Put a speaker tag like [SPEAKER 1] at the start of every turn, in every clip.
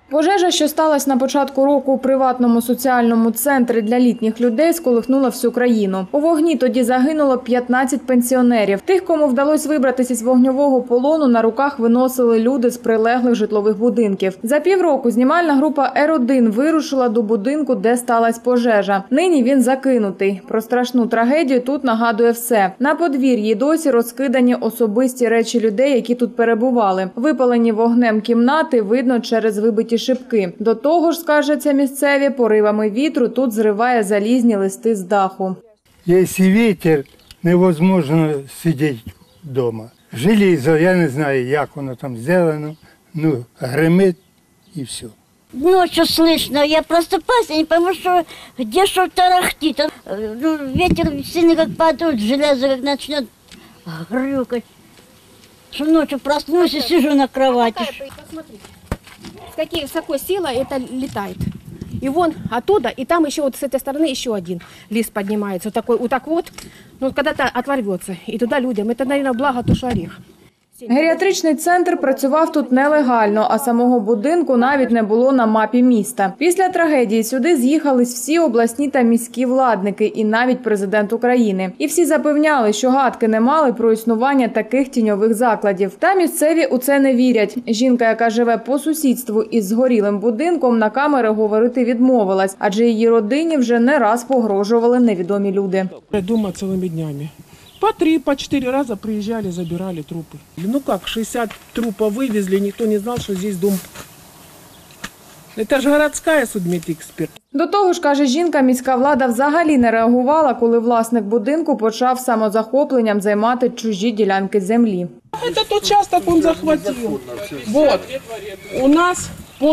[SPEAKER 1] Пожежа, що сталася на початку року у приватному соціальному центрі для літніх людей, сколихнула всю країну. У вогні тоді загинуло 15 пенсіонерів. Тих, кому вдалося вибратися з вогневого полону, на руках виносили люди з прилеглих житлових будинків. За півроку знімальна група Р1 вирушила до будинку, де сталася пожежа. Нині він закинутий. Про страшну трагедію тут нагадує все. На подвір'ї досі розкидані особисті речі людей, які тут перебували. Випалені вогнем кімнати видно через вибиті шибки. До того ж, скаржаться місцеві, поривами вітру тут зриває залізні листи з даху.
[SPEAKER 2] Якщо вітер, невозможно сидіти вдома. Желізо, я не знаю, як воно там зроблено, гримить і все.
[SPEAKER 3] Ночью слышно, я просыпаюсь, я не пойму, что где что тарахтит. Ветер сильно как подует, железо как начнет грюкать. Что ночью проснусь и сижу на кровати.
[SPEAKER 4] Посмотрите, с какой высокой силой это летает. И вон оттуда, и там еще вот с этой стороны еще один лист поднимается. Вот так вот, когда-то оторвется. И туда людям, это, наверное, благо, то, что орех.
[SPEAKER 1] Геріатричний центр працював тут нелегально, а самого будинку навіть не було на мапі міста. Після трагедії сюди з'їхались всі обласні та міські владники і навіть президент України. І всі запевняли, що гадки не мали про існування таких тіньових закладів. Та місцеві у це не вірять. Жінка, яка живе по сусідству із згорілим будинком, на камери говорити відмовилась, адже її родині вже не раз погрожували невідомі люди.
[SPEAKER 5] Дома цілими днями. По 3, по 4 раза приезжали, забирали трупы. 60 трупов вывезли, никто не знал, что здесь дом. Это же городская судмедэксперт.
[SPEAKER 1] До того ж, каже жінка, міська влада взагалі не реагувала, коли власник будинку почав самозахопленням займати чужі ділянки землі.
[SPEAKER 5] Это тот участок он захватил. Вот, у нас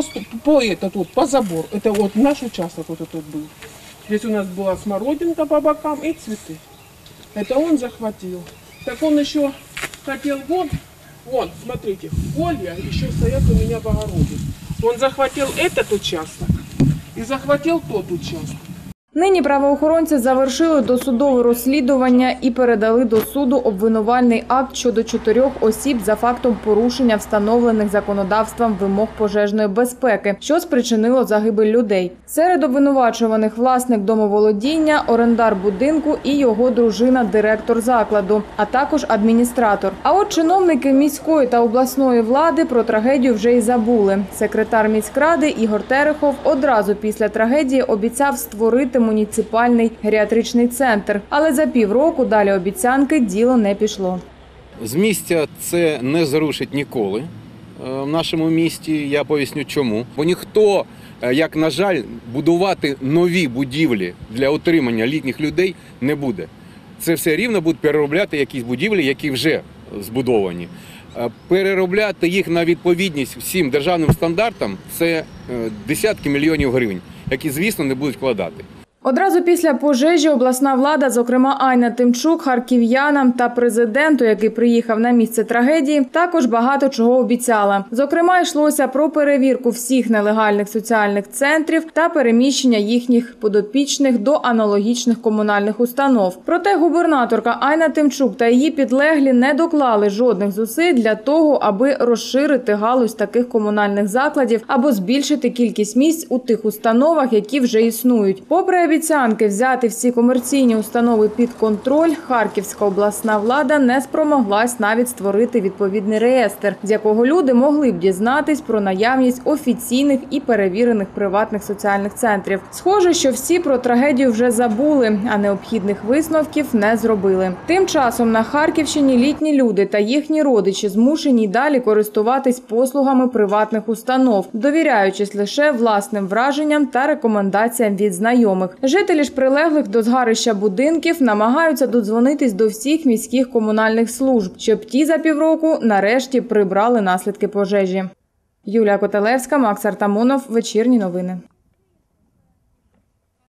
[SPEAKER 5] по забору, это вот наш участок вот этот был. Здесь у нас была смородинка по бокам и цветы. Это он захватил. Так он еще хотел вон, смотрите, фолья еще стоят у меня в огороде. Он захватил этот участок и захватил тот участок.
[SPEAKER 1] Нині правоохоронці завершили досудове розслідування і передали до суду обвинувальний акт щодо 4 осіб за фактом порушення встановлених законодавством вимог пожежної безпеки, що спричинило загибель людей. Серед обвинувачуваних власник домоволодіння, орендар будинку і його дружина – директор закладу, а також адміністратор. А от чиновники міської та обласної влади про трагедію вже й забули. Секретар міськради Ігор Терехов одразу після трагедії обіцяв створити муніципальний геріатричний центр. Але за півроку далі обіцянки діло не пішло.
[SPEAKER 6] З місця це не зрушить ніколи в нашому місті. Я поясню чому. Бо ніхто, як на жаль, будувати нові будівлі для утримання літніх людей не буде. Це все рівно будуть переробляти якісь будівлі, які вже збудовані. Переробляти їх на відповідність всім державним стандартам – це десятки мільйонів гривень, які, звісно, не будуть вкладати.
[SPEAKER 1] Одразу після пожежі обласна влада, зокрема Айна Тимчук, харків'янам та президенту, який приїхав на місце трагедії, також багато чого обіцяла. Зокрема, йшлося про перевірку всіх нелегальних соціальних центрів та переміщення їхніх підопічних до аналогічних комунальних установ. Проте губернаторка Айна Тимчук та її підлеглі не доклали жодних зусиль для того, аби розширити галузь таких комунальних закладів або збільшити кількість місць у тих установах, які вже існують. Попри обіцянки взяти всі комерційні установи під контроль, Харківська обласна влада не спромоглась навіть створити відповідний реєстр, з якого люди могли б дізнатись про наявність офіційних і перевірених приватних соціальних центрів. Схоже, що всі про трагедію вже забули, а необхідних висновків не зробили. Тим часом на Харківщині літні люди та їхні родичі змушені й далі користуватись послугами приватних установ, довіряючись лише власним враженням та рекомендаціям від знайомих. Жителі ж прилеглих до згарища будинків намагаються додзвонитись до всіх міських комунальних служб, щоб ті за півроку нарешті прибрали наслідки пожежі. Юлія Котелевська, Макс Артамонов, Вечірні новини.